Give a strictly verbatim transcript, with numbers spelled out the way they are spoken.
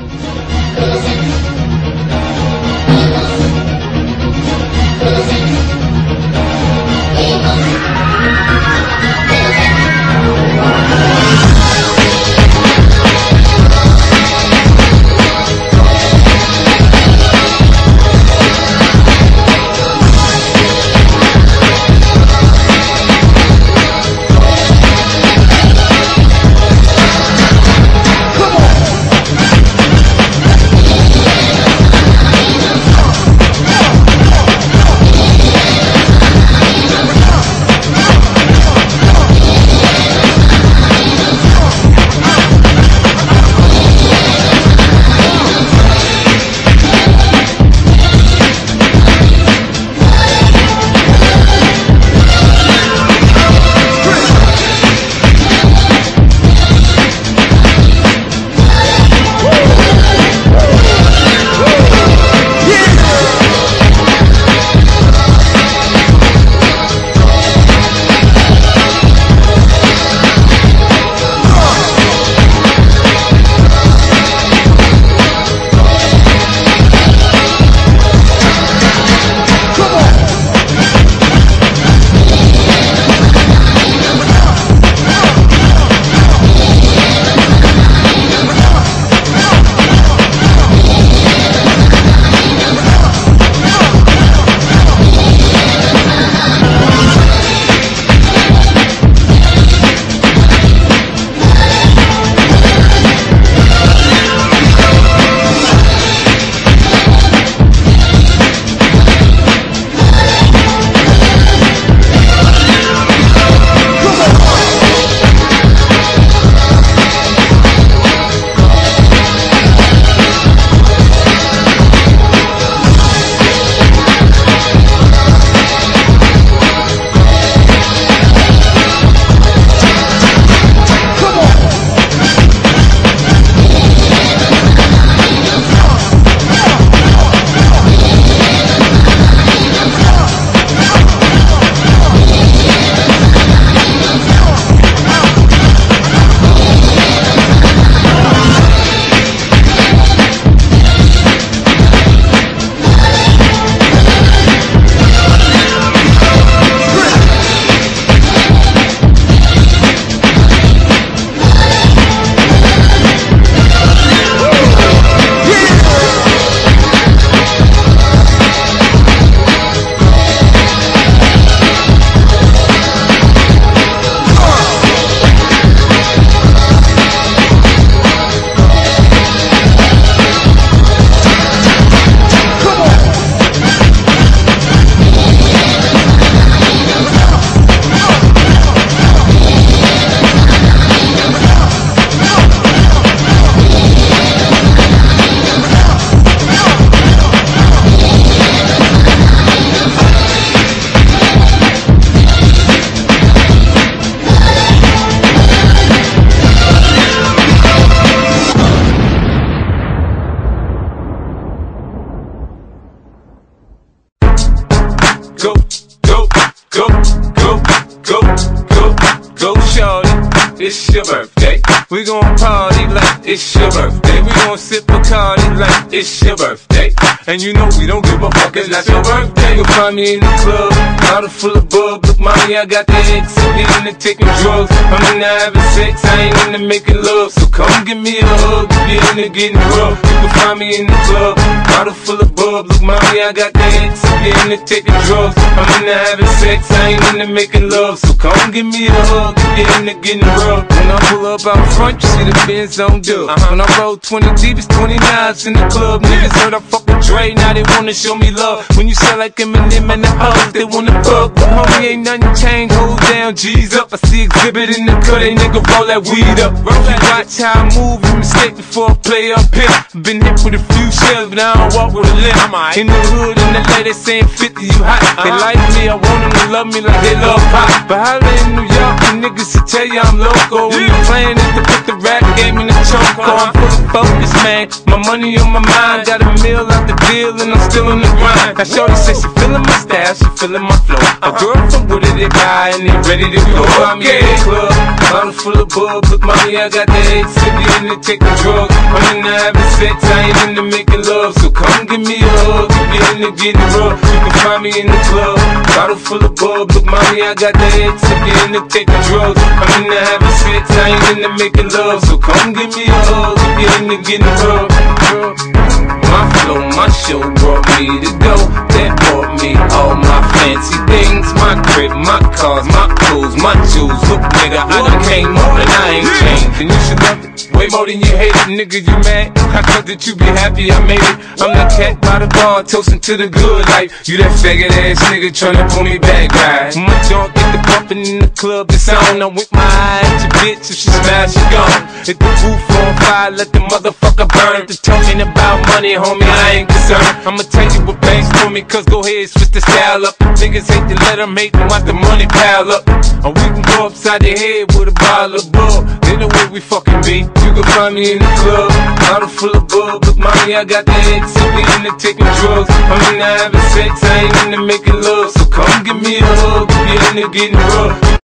go, go, go, go, go, go, go, shorty. It's your birthday. We gon' party like it's your birthday. We gon' sip Bacardi like it's your birthday. And you know we don't give a fuck, it's not your birthday. You'll find me in the club, bottle full of bub. Look, mommy, I got the X, I'm into taking drugs. I'm into having sex, I ain't into making love. So come give me a hug if you're into getting rough. You can find me in the club, bottle full of bub. Look, mommy, I got the X, I'm into taking drugs. I'm into having sex, I ain't into making love. So come give me a hug if you're into getting rough. When I pull up out front, you see the Benz on dub. Uh-huh. When I roll twenty deep, it's twenty-nines in the club. Niggas heard I fuck with Dre, now they wanna show me love. When you sell like Eminem and the O's, they wanna fuck. But homie, ain't nothing changed, hold down, G's up. I see exhibit in the cut, they nigga roll that weed up. Roll that, watch how I move, you mistake before I play up here. Been hit with a few shells, but I I walk with a limp. In the hood, in the lady saying fifty, you hot. They like me, I want them to love me like they love pop. But holla in New York, the niggas should tell you I'm loco. When the plan is to put the rap game in the choke. I'm full of focus, man. My money on my mind. Got a meal out the deal and I'm still in the grind. Now shorty says she feeling my style, she feeling my flow. A girl from Wooded, they buy and they ready to go. I'm in the club, bottle full of bub. Look, mommy, I got the head city in to take the drugs. I'm in the having sex, I ain't into making love. So come give me a hug, if you're into getting rough. You can find me in the club, bottle full of bub. Look, mommy, I got the head city in to take the drugs. I'm in the having sex, I ain't into making love. So come give me a hug, if you're into getting rough. My flow, my show brought me to go. That brought me all my fancy things. My crib, my cars, my clothes, my jewels. Look, nigga, I done came up and I ain't changed. And you should love it way more than you hate it. Nigga, you mad? I thought that you be happy I made it. I'm that cat by the bar, toasting to the good life. You that faggot ass nigga tryna pull me back, right? My junk get the bumpin' in the club, it's on. I'm with my eye at your bitch, if she smash, she gone. Hit the roof on fire, let the motherfucker burn. Just talking about money, homie, I ain't concerned. I'ma tell you what banks for me, cause go ahead, switch the style up. Niggas hate to let them hate them, watch the money pile up. Or we can go upside the head with a bottle of bug. They know where we fucking be. You can find me in the club, bottle full of bug. Look, mommy, I got the head city into taking drugs. I'm into having sex, I ain't into making love. So come give me a hug if you're into getting rough.